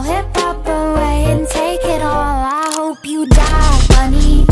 hip hop away and take it all. I hope you die, bunny.